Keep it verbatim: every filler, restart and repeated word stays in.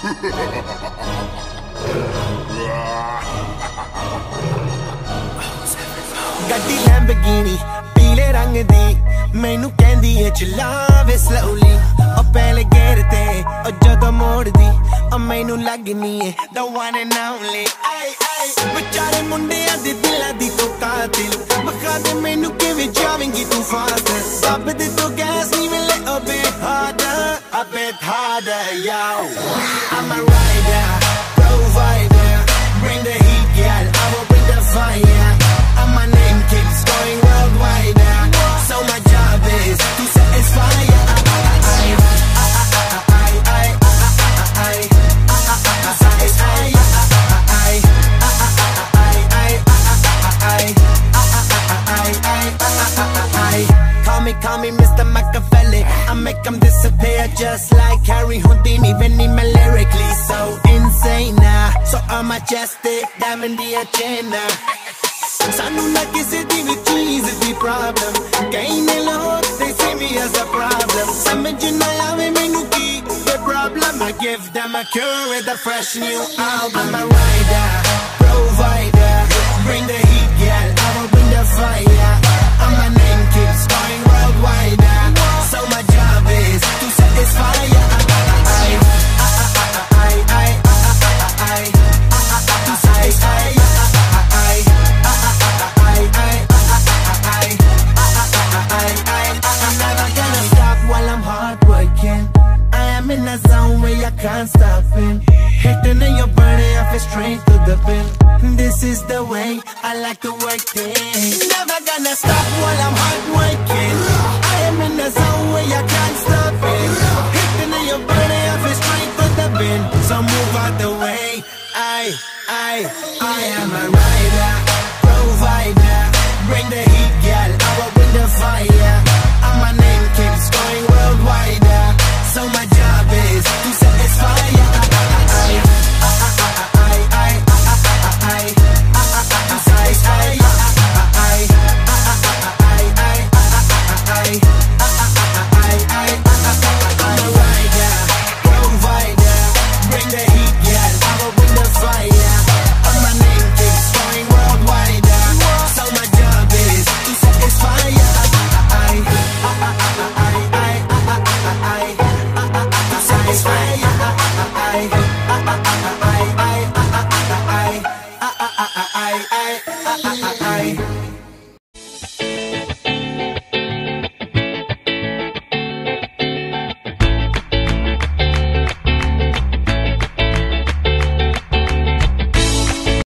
ਗੱਡੀ ਲੈਂਬਰਗਿਨੀ ਪੀਲੇ ਰੰਗ ਦੀ ਮੈਨੂੰ ਕਹਿੰਦੀ ਏ ਚਲਾਵੇ slowly ਉਹ ਪਹਿਲੇ ਗੇਰ ਤੇ ਉਹ ਜਦੋਂ ਮੋੜਦੀ ਉਹ ਮੈਨੂੰ ਲੱਗਨੀ ਏ the one and only ay ay ਵਿਚਾਰੇ ਮੁੰਡਿਆਂ ਦੇ ਦਿਲਾਂ ਦੀ ਤੂੰ ਕਾਤਿਲ ਬਖਾ ਦੇ ਮੈਨੂੰ ਕਿਵੇਂ ਜਾਵੇਂਗੀ ਤੂੰ ਫਾਸਟ ਦੱਬ ਦੇ ਤੂੰ ਗੈਸ ਨਹੀਂ ਮਿਲੇ a bit harder a bit harder yo I'm a rider provider bring the heat girl I will bring the fire and my name keeps going worldwide now so my job is to satisfy ya Call me, call me Mister Machiavelli I make them disappear just like Harry Houdini Benny me lyrically so insane now So I'm majestic, diamond the agenda Sanu na kisi di vi cheese di problem Kaine log, they see me as a problem Samajh na aave mainu ki the problem I give them a cure with a fresh new album I'm a rider, provider Bring the heat, girl, I will bring the fire And my name keeps going worldwide So my job is to satisfy ya To satisfy ya I'm never gonna stop while I'm hard working I am in a zone where I can't stop it Hitting in your body, I feel straight to the pin This is the way I like to work things Never gonna stop while I'm hard working I am in a zone where I can't stop it Hitting in your body, I feel straight to the pin So move out the way I, I, I am a rider